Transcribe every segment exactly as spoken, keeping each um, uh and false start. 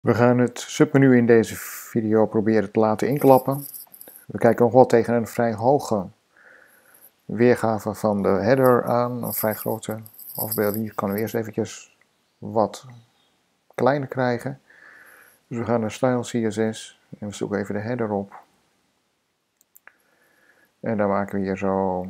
We gaan het submenu in deze video proberen te laten inklappen. We kijken nog wel tegen een vrij hoge weergave van de header aan, een vrij grote afbeelding. Die kunnen we eerst eventjes wat kleiner krijgen. Dus we gaan naar Style C S S en we zoeken even de header op. En daar maken we hier zo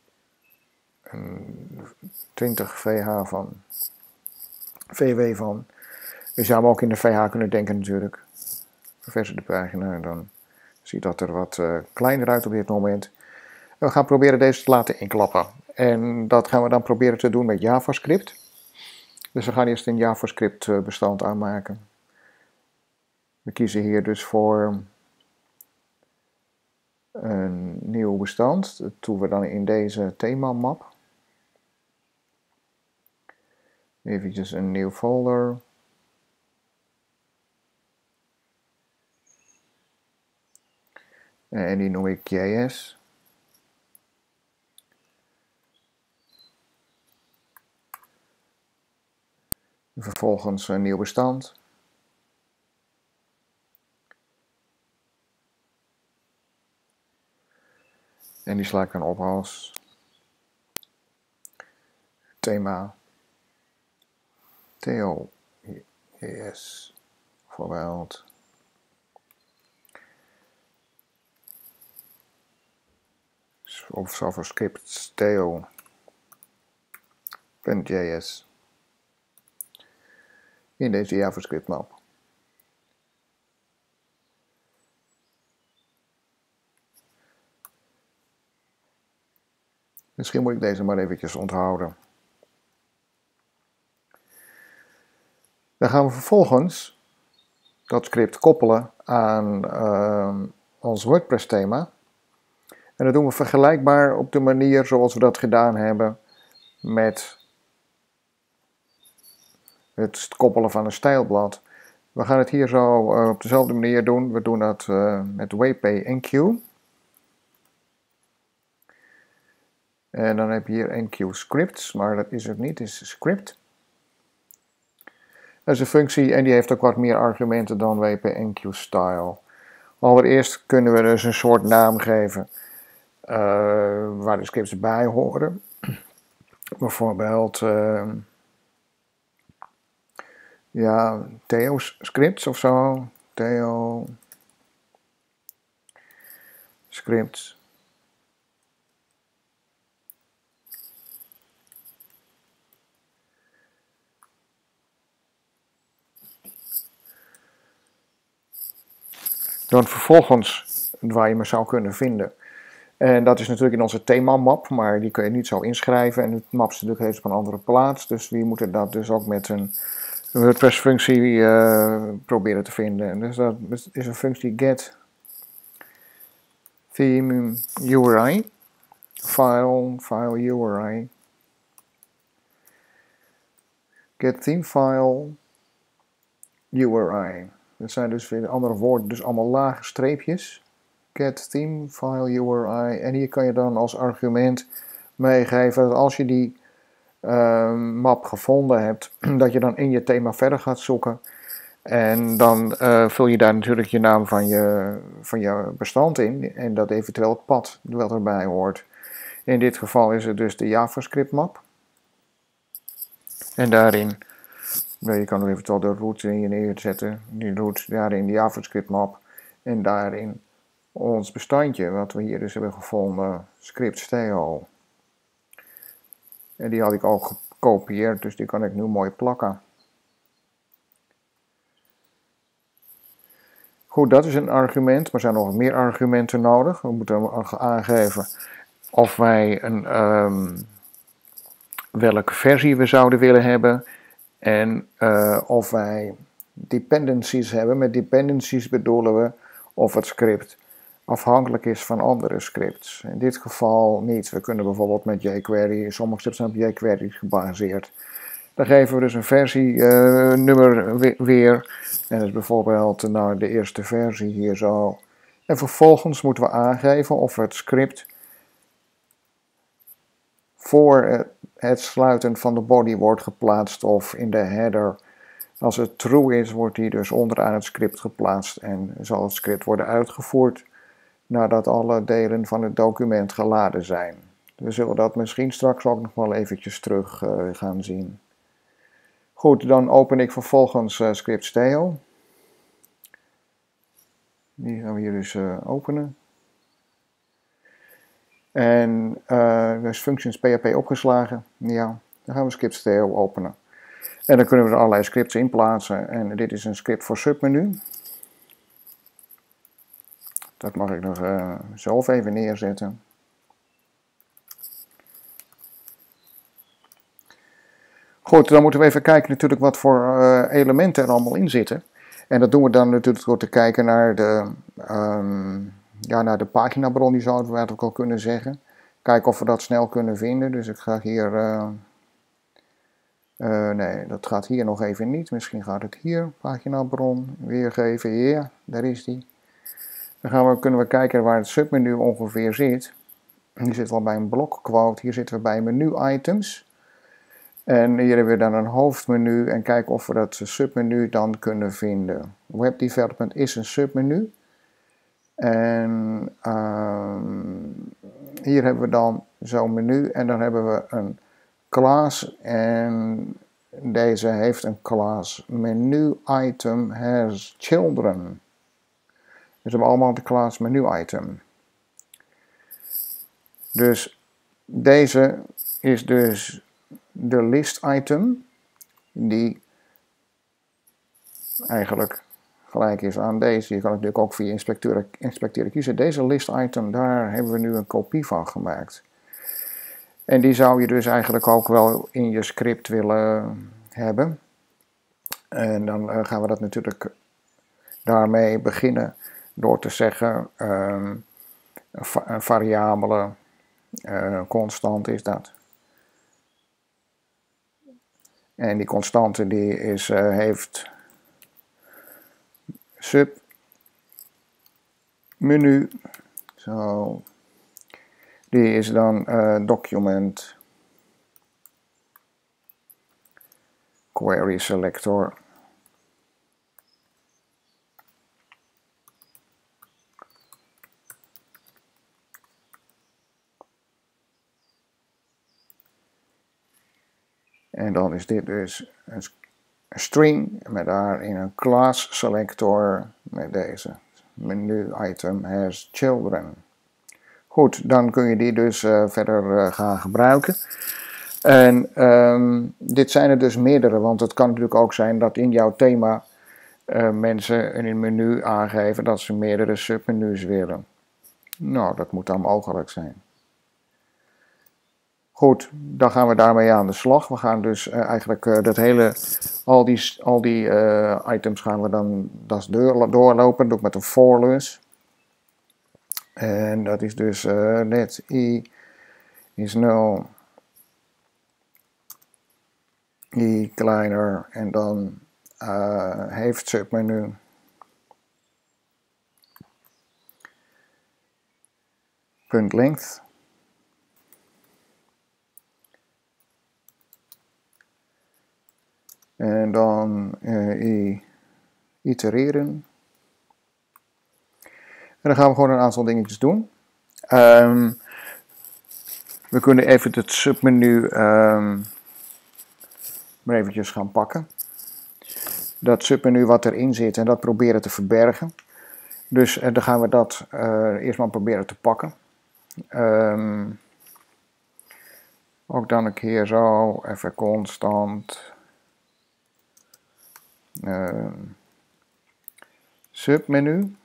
een twintig V H van, V W van. Je zou hem ook in de V H kunnen denken natuurlijk. Verversen de pagina, dan ziet dat er wat uh, kleiner uit op dit moment. En we gaan proberen deze te laten inklappen. En dat gaan we dan proberen te doen met JavaScript. Dus we gaan eerst een JavaScript bestand aanmaken. We kiezen hier dus voor een nieuw bestand. Dat doen we dan in deze thema map. Eventjes een nieuw folder. En die noem ik J S. Vervolgens een nieuw bestand. En die sla ik dan op als thema T O J S. Bijvoorbeeld. Of JavaScript Theo.js in deze JavaScript map. Misschien moet ik deze maar eventjes onthouden. Dan gaan we vervolgens dat script koppelen aan uh, ons WordPress thema. En dat doen we vergelijkbaar op de manier zoals we dat gedaan hebben met het koppelen van een stijlblad. We gaan het hier zo uh, op dezelfde manier doen. We doen dat uh, met W P N Q. En dan heb je hier N Q scripts, maar dat is het niet, het is script. Dat is een functie en die heeft ook wat meer argumenten dan W P N Q style. Allereerst kunnen we dus een soort naam geven. Uh, waar de scripts bij horen. Bijvoorbeeld uh, ja, Theo scripts of zo. Theo scripts. Dan vervolgens waar je me zou kunnen vinden. En dat is natuurlijk in onze themamap, maar die kun je niet zo inschrijven. En het map is natuurlijk steeds op een andere plaats. Dus we moeten dat dus ook met een WordPress functie uh, proberen te vinden. En dus dat is een functie get theme U R I. File, file U R I. Get theme file U R I. Dat zijn dus weer andere woorden, dus allemaal lage streepjes. Get theme file U R I. En hier kan je dan als argument meegeven dat als je die uh, map gevonden hebt, dat je dan in je thema verder gaat zoeken. En dan uh, vul je daar natuurlijk je naam van je, van je bestand in. En dat eventueel het pad wat erbij hoort. In dit geval is het dus de JavaScript map. En daarin, je kan er eventueel de root in je neerzetten. Die root daarin de JavaScript map. En daarin ons bestandje, wat we hier dus hebben gevonden, script Theo. En die had ik al gekopieerd, dus die kan ik nu mooi plakken. Goed, dat is een argument, maar er zijn nog meer argumenten nodig. We moeten aangeven of wij een, um, welke versie we zouden willen hebben. En uh, of wij dependencies hebben. Met dependencies bedoelen we of het script afhankelijk is van andere scripts. In dit geval niet. We kunnen bijvoorbeeld met jQuery, sommige scripts zijn op jQuery gebaseerd. Dan geven we dus een versienummer uh, weer. En dat is bijvoorbeeld nou, de eerste versie hier zo. En vervolgens moeten we aangeven of het script voor het sluiten van de body wordt geplaatst of in de header Als het true is, wordt die dus onderaan het script geplaatst en zal het script worden uitgevoerd nadat alle delen van het document geladen zijn. We zullen dat misschien straks ook nog wel eventjes terug uh, gaan zien. Goed, dan open ik vervolgens uh, script.sto. Die gaan we hier dus uh, openen. En uh, dus functions P H P opgeslagen. Ja, dan gaan we script.sto openen. En dan kunnen we er allerlei scripts in plaatsen. En dit is een script voor submenu. Dat mag ik nog uh, zelf even neerzetten. Goed, dan moeten we even kijken natuurlijk wat voor uh, elementen er allemaal in zitten. En dat doen we dan natuurlijk door te kijken naar de, um, ja, naar de paginabron, die zouden we eigenlijk al kunnen zeggen. Kijken of we dat snel kunnen vinden. Dus ik ga hier... Uh, uh, nee, dat gaat hier nog even niet. Misschien gaat het hier, paginabron, weergeven. Ja, yeah, daar is die. Dan gaan we, kunnen we kijken waar het submenu ongeveer zit. Die zit wel bij een blokquote. Hier zitten we bij menu items. En hier hebben we dan een hoofdmenu en kijken of we dat submenu dan kunnen vinden. Web Development is een submenu. En uh, hier hebben we dan zo'n menu en dan hebben we een class. En deze heeft een class menu item has children. Dus we hebben allemaal de class menu item. Dus deze is dus de list item, die eigenlijk gelijk is aan deze. Die kan ik natuurlijk ook via inspecteren, inspecteren kiezen. Deze list item, daar hebben we nu een kopie van gemaakt. En die zou je dus eigenlijk ook wel in je script willen hebben. En dan uh, gaan we dat natuurlijk daarmee beginnen door te zeggen, um, een variabele uh, constant is dat. En die constante die is, uh, heeft sub menu, zo, die is dan uh, document query selector. En dan is dit dus een string met daarin een class selector met deze menu item has children. Goed, dan kun je die dus uh, verder uh, gaan gebruiken. En um, dit zijn er dus meerdere, want het kan natuurlijk ook zijn dat in jouw thema uh, mensen in een menu aangeven dat ze meerdere submenu's willen. Nou, dat moet dan mogelijk zijn. Goed, dan gaan we daarmee aan de slag. We gaan dus uh, eigenlijk uh, dat hele, al die, al die uh, items gaan we dan das door, doorlopen, doe ik met een for-lus. En dat is dus uh, let i is nul, i kleiner en dan uh, heeft submenu. Punt length. En dan uh, i, itereren. En dan gaan we gewoon een aantal dingetjes doen. Um, we kunnen even het submenu um, maar eventjes gaan pakken. Dat submenu wat erin zit en dat proberen te verbergen. Dus uh, dan gaan we dat uh, eerst maar proberen te pakken. Um, ook dan een keer zo, even constant. Uh, submenu.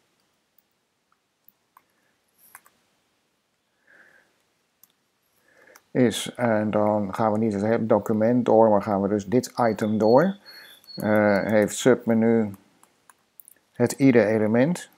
Is, en dan gaan we niet het hele document door, maar gaan we dus dit item door. Uh, heeft submenu het ieder element.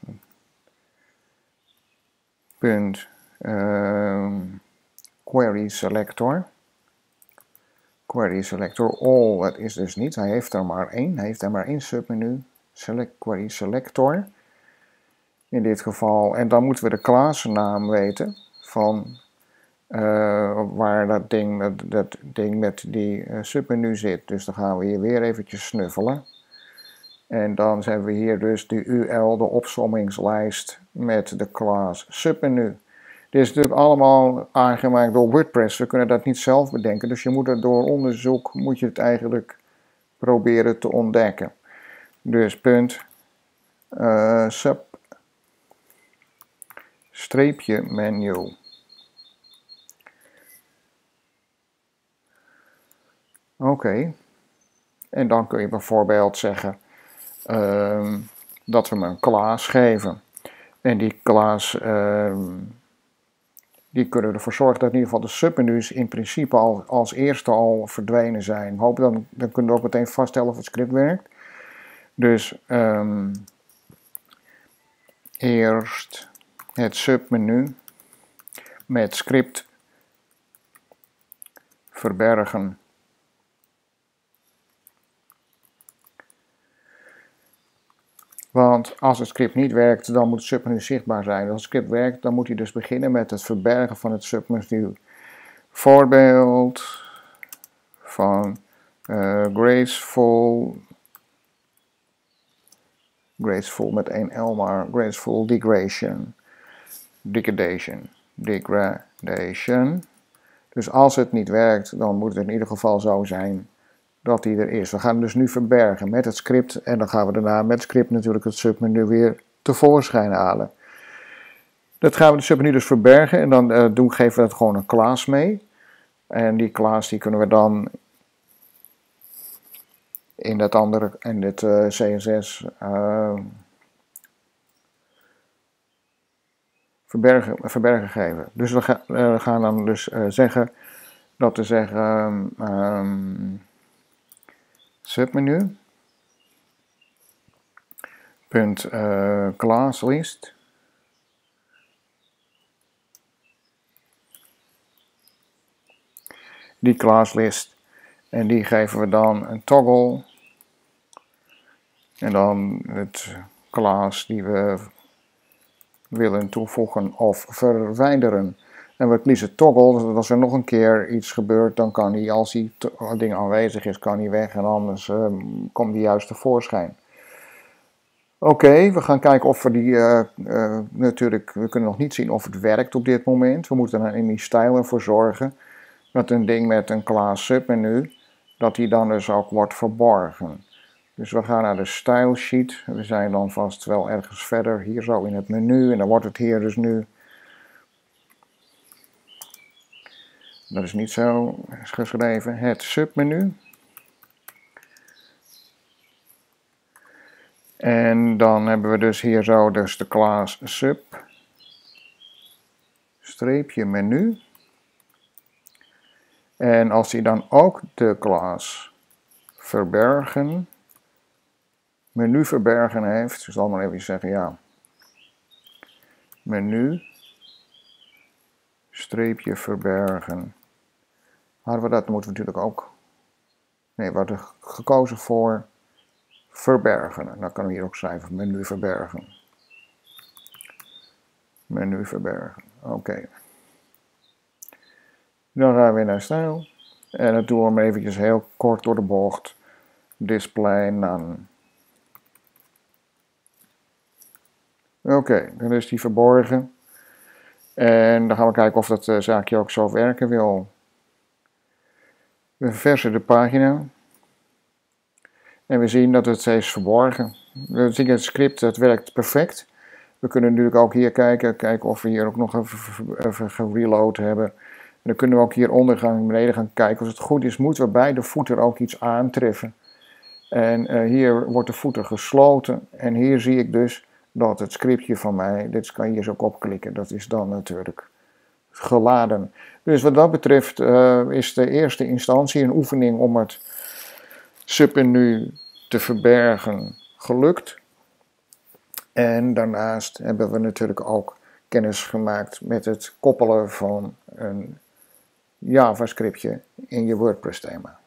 Punt uh, query selector. Query selector all, dat is dus niet. Hij heeft er maar één. Hij heeft er maar één submenu. Select query selector. In dit geval. En dan moeten we de classnaam weten van uh, waar dat ding, dat, dat ding met die uh, submenu zit. Dus dan gaan we hier weer eventjes snuffelen. En dan hebben we hier dus de U L, de opsommingslijst met de class submenu. Dit is natuurlijk allemaal aangemaakt door WordPress. We kunnen dat niet zelf bedenken. Dus je moet het door onderzoek, moet je het eigenlijk proberen te ontdekken. Dus punt uh, sub streepje menu. Oké. Okay. En dan kun je bijvoorbeeld zeggen uh, dat we hem een class geven. En die class, uh, die kunnen ervoor zorgen dat in ieder geval de submenu's in principe al als eerste al verdwenen zijn. Hoop dan, dan kunnen we ook meteen vaststellen of het script werkt. Dus um, eerst het submenu met script verbergen. Want als het script niet werkt, dan moet het submenu zichtbaar zijn. Als het script werkt, dan moet hij dus beginnen met het verbergen van het submenu. Voorbeeld van uh, graceful, graceful met één L maar, graceful degradation, degradation, degradation. Dus als het niet werkt, dan moet het in ieder geval zo zijn dat die er is. We gaan hem dus nu verbergen met het script en dan gaan we daarna met het script natuurlijk het submenu weer tevoorschijn halen. Dat gaan we de submenu dus verbergen en dan uh, doen, geven we dat gewoon een class mee. En die class die kunnen we dan in dat andere, in dit uh, C S S uh, verbergen, verbergen geven. Dus we, ga, uh, we gaan dan dus uh, zeggen dat we zeggen um, um, submenu punt uh, class list die class list en die geven we dan een toggle en dan het class die we willen toevoegen of verwijderen. En we kiezen toggle, dus als er nog een keer iets gebeurt, dan kan hij, als die ding aanwezig is, kan hij weg en anders um, komt hij juist tevoorschijn. Oké, okay, we gaan kijken of we die, uh, uh, natuurlijk, we kunnen nog niet zien of het werkt op dit moment. We moeten er in die stijl ervoor zorgen dat een ding met een class submenu, dat die dan dus ook wordt verborgen. Dus we gaan naar de style sheet, we zijn dan vast wel ergens verder, hier zo in het menu en dan wordt het hier dus nu. Dat is niet zo geschreven. Het submenu. En dan hebben we dus hier zo dus de class sub. Streepje menu. En als hij dan ook de class verbergen. Menu verbergen heeft. Dus dan maar even zeggen ja. Menu. Streepje verbergen. Hadden we dat, dan moeten we natuurlijk ook. Nee, we hadden gekozen voor verbergen. En dan kunnen we hier ook schrijven menu verbergen. Menu verbergen. Oké. Okay. Dan gaan we weer naar stijl. En dan doen we hem eventjes heel kort door de bocht. Display none. Oké, okay, dan is die verborgen. En dan gaan we kijken of dat uh, zaakje ook zo werken wil. We verversen de pagina. En we zien dat het is verborgen. We zien het script, dat werkt perfect. We kunnen natuurlijk ook hier kijken, kijken of we hier ook nog even, even gereload hebben. En dan kunnen we ook hieronder gaan, beneden gaan kijken. Als het goed is, moeten we bij de footer ook iets aantreffen. En uh, hier wordt de footer gesloten. En hier zie ik dus dat het scriptje van mij, dit kan je hier zo ook opklikken, dat is dan natuurlijk geladen. Dus wat dat betreft uh, is de eerste instantie een oefening om het submenu te verbergen gelukt. En daarnaast hebben we natuurlijk ook kennis gemaakt met het koppelen van een JavaScriptje in je WordPress thema.